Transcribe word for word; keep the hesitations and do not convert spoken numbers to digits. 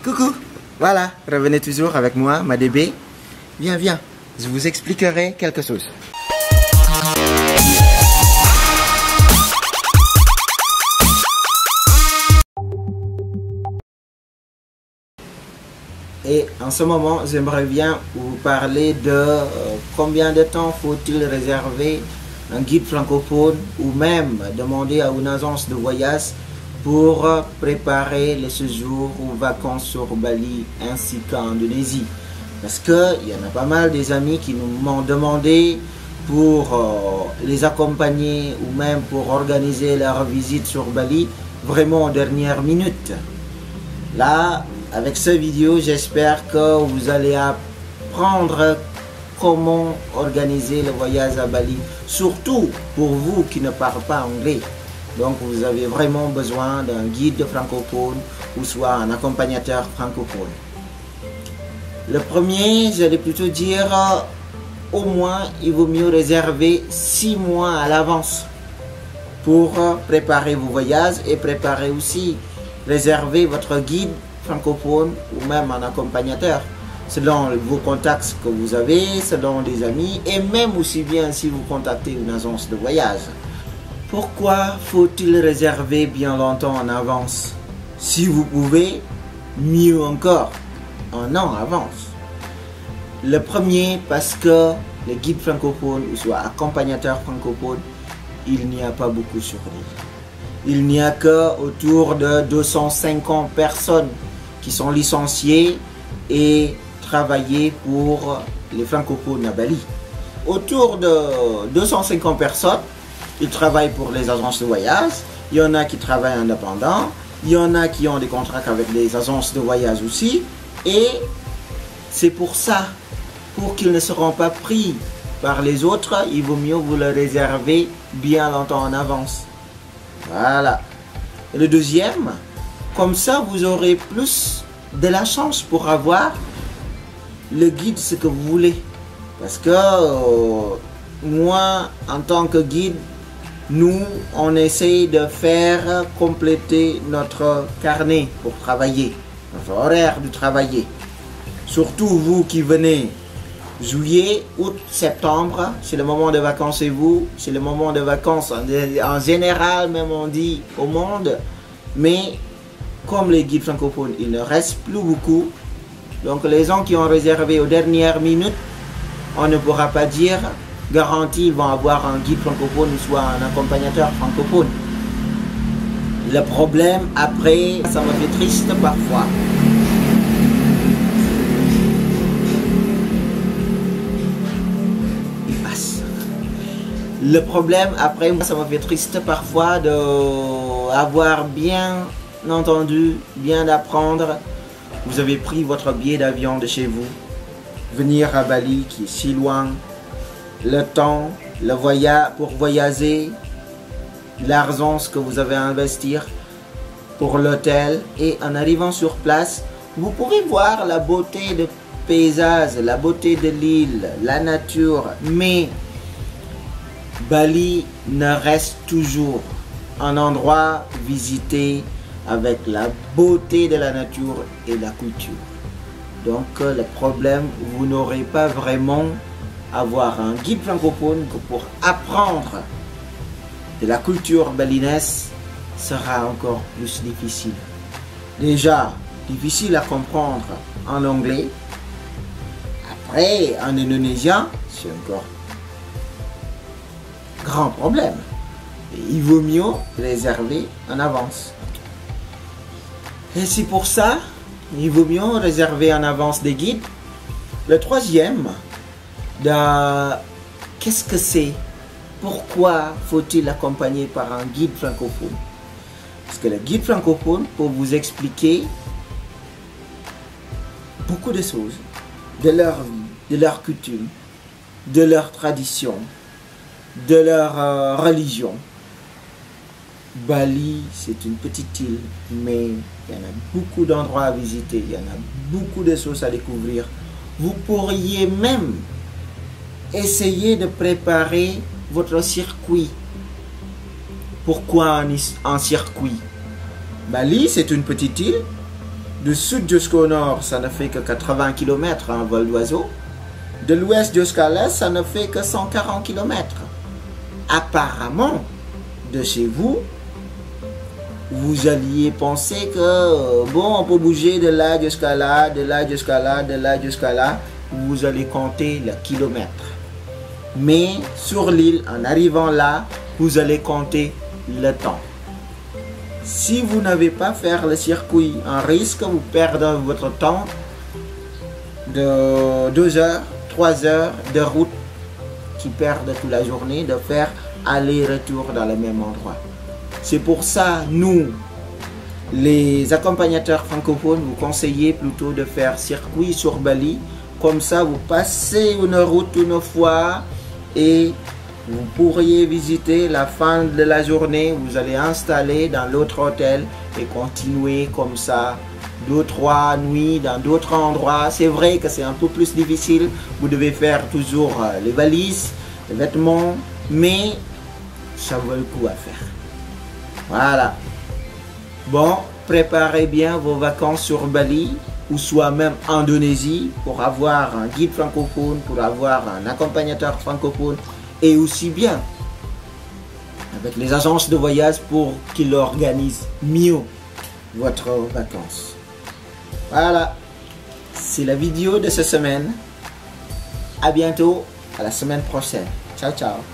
Coucou, voilà, revenez toujours avec moi, ma D B. Viens, viens, je vous expliquerai quelque chose. Et en ce moment, j'aimerais bien vous parler de euh, combien de temps faut-il réserver un guide francophone ou même demander à une agence de voyage pour préparer le séjour ou vacances sur Bali ainsi qu'en Indonésie. Parce qu'il y en a pas mal des amis qui m'ont demandé pour euh, les accompagner ou même pour organiser leur visite sur Bali vraiment en dernière minute. Là, avec cette vidéo, j'espère que vous allez apprendre comment organiser le voyage à Bali, surtout pour vous qui ne parlez pas anglais. Donc vous avez vraiment besoin d'un guide francophone ou soit un accompagnateur francophone. Le premier, j'allais plutôt dire, au moins il vaut mieux réserver six mois à l'avance pour préparer vos voyages et préparer aussi, réserver votre guide francophone ou même un accompagnateur selon vos contacts que vous avez, selon des amis et même aussi bien si vous contactez une agence de voyage. Pourquoi faut-il réserver bien longtemps en avance? Si vous pouvez, mieux encore, un an en avance. Le premier, parce que les guides francophones ou soit accompagnateurs francophones, il n'y a pas beaucoup sur l'île. Il n'y a que autour de deux cent cinquante personnes qui sont licenciées et travaillent pour les francophones à Bali. Autour de deux cent cinquante personnes, ils travaillent pour les agences de voyage. Il y en a qui travaillent indépendants. Il y en a qui ont des contrats avec des agences de voyage aussi. Et c'est pour ça, pour qu'ils ne seront pas pris par les autres, il vaut mieux vous le réserver bien longtemps en avance. Voilà. Et le deuxième, comme ça vous aurez plus de la chance pour avoir le guide ce que vous voulez. Parce que euh, moi, en tant que guide, nous, on essaye de faire compléter notre carnet pour travailler, notre horaire de travailler. Surtout vous qui venez juillet, août, septembre, c'est le moment de vacances et vous, c'est le moment de vacances en, en général, même on dit au monde. Mais comme les guides francophones, il ne reste plus beaucoup. Donc les gens qui ont réservé aux dernières minutes, on ne pourra pas dire garantie ils vont avoir un guide francophone ou soit un accompagnateur francophone. Le problème après, ça me fait triste parfois. Il passe. Le problème après, ça me fait triste parfois de avoir bien entendu, bien d'apprendre. Vous avez pris votre billet d'avion de chez vous, venir à Bali qui est si loin. Le temps, le voyage pour voyager, l'argent que vous avez à investir pour l'hôtel et en arrivant sur place, vous pouvez voir la beauté de paysage, la beauté de l'île, la nature, mais Bali ne reste toujours un endroit visité avec la beauté de la nature et la culture. Donc le problème, vous n'aurez pas vraiment avoir un guide francophone que pour apprendre de la culture balinaise sera encore plus difficile. Déjà, difficile à comprendre en anglais. Après, en indonésien, c'est encore grand problème. Et il vaut mieux réserver en avance. Et c'est pour ça, il vaut mieux réserver en avance des guides. Le troisième, qu'est-ce que c'est? Pourquoi faut-il accompagner par un guide francophone? Parce que le guide francophone peut vous expliquer beaucoup de choses de leur vie, de leur coutume, de leur tradition, de leur euh, religion. Bali, c'est une petite île, mais il y en a beaucoup d'endroits à visiter, il y en a beaucoup de choses à découvrir. Vous pourriez même essayer de préparer votre circuit. Pourquoi un, un circuit? Bali, c'est une petite île, Du sud jusqu'au nord, ça ne fait que quatre-vingts kilomètres en vol d'oiseau. De l'ouest jusqu'à l'est, ça ne fait que cent quarante kilomètres. Apparemment, de chez vous, vous alliez penser que, bon, on peut bouger de là jusqu'à là, de là jusqu'à là, de là jusqu'à là. Vous allez compter le kilomètre. Mais sur l'île, en arrivant là, vous allez compter le temps. Si vous n'avez pas fait le circuit, un risque, vous perdez votre temps de deux heures, trois heures de route qui perdent toute la journée de faire aller-retour dans le même endroit. C'est pour ça, nous, les accompagnateurs francophones, vous conseillez plutôt de faire circuit sur Bali. Comme ça, vous passez une route une fois et vous pourriez visiter la fin de la journée. Vous allez installer dans l'autre hôtel et continuer comme ça deux, trois nuits dans d'autres endroits. C'est vrai que c'est un peu plus difficile. Vous devez faire toujours les valises, les vêtements, mais ça vaut le coup à faire. Voilà. Bon, préparez bien vos vacances sur Bali ou soit même en Indonésie pour avoir un guide francophone, pour avoir un accompagnateur francophone et aussi bien avec les agences de voyage pour qu'ils organisent mieux votre vacances. Voilà, c'est la vidéo de cette semaine. À bientôt, à la semaine prochaine. Ciao, ciao.